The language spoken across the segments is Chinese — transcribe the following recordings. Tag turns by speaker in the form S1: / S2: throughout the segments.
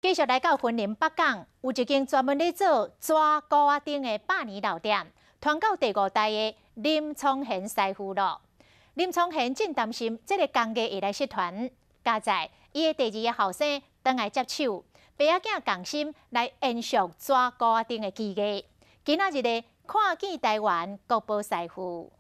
S1: 继续来到云林北港，有一间专门咧做抓古仔丁的百年老店，传到第5代的林聪贤师傅咯。林聪贤正担心这个工艺会来失传，加在伊的第2个后生倒来接手，爸仔囝共心来延续抓古仔丁的技艺。今仔日的看见台湾国宝师傅。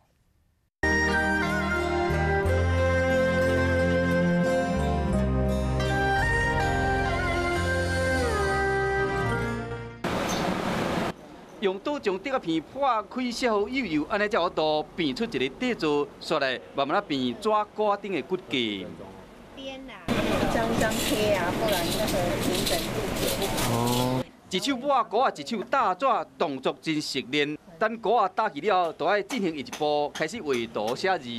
S2: 用刀将竹仔片破开小幼幼，安尼才有度变出一个底座，刷来慢慢变抓古仔丁的骨架。
S3: 边啦，张贴啊，不然那个平整度
S2: 哦。一手抹古仔，一手打纸，动作真熟练。等古仔打起了，就要进行一步，开始画图写字。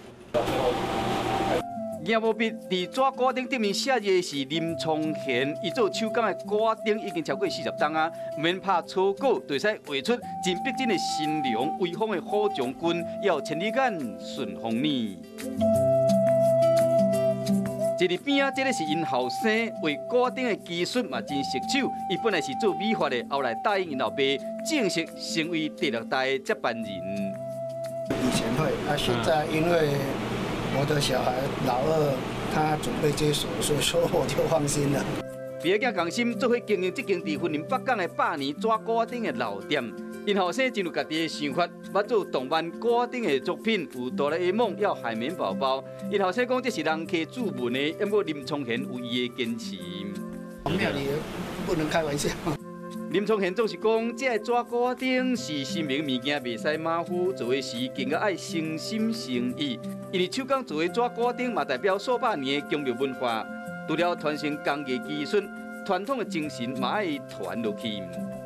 S2: 硬毛笔伫纸古仔顶顶面写字的是林聪贤，伊做手工的古仔顶已经超过40档啊，唔免拍草稿，就使画出真逼真的新娘、威风的虎将军，要千里眼、顺风耳。一日边啊，这个是因后生画古仔顶的技术嘛真熟手，伊本来是做美发的，后来答应因老爸，正式成为第6代的接班人。
S4: 以前会，现在因为 我的小孩老2，他准备接手，所以说我就放心了。
S2: 爸仔囝共心做伙经营这间伫云林北港的100年抓古仔丁的老店，因后生进入家己的想法，捌做动漫古仔丁的作品，有哆啦 A 梦，要海绵宝宝。因后生讲这是人客注文的，不过林聪贤有伊的坚持。
S4: 庙里不能开玩笑。
S2: 林聪贤总是讲，这个抓古仔丁是新名物件，袂使马虎，做的时更加爱诚心诚意。因为手工做的抓古仔丁嘛，代表数百年的工业文化。除了传承工艺技术，传统的精神嘛爱传落去。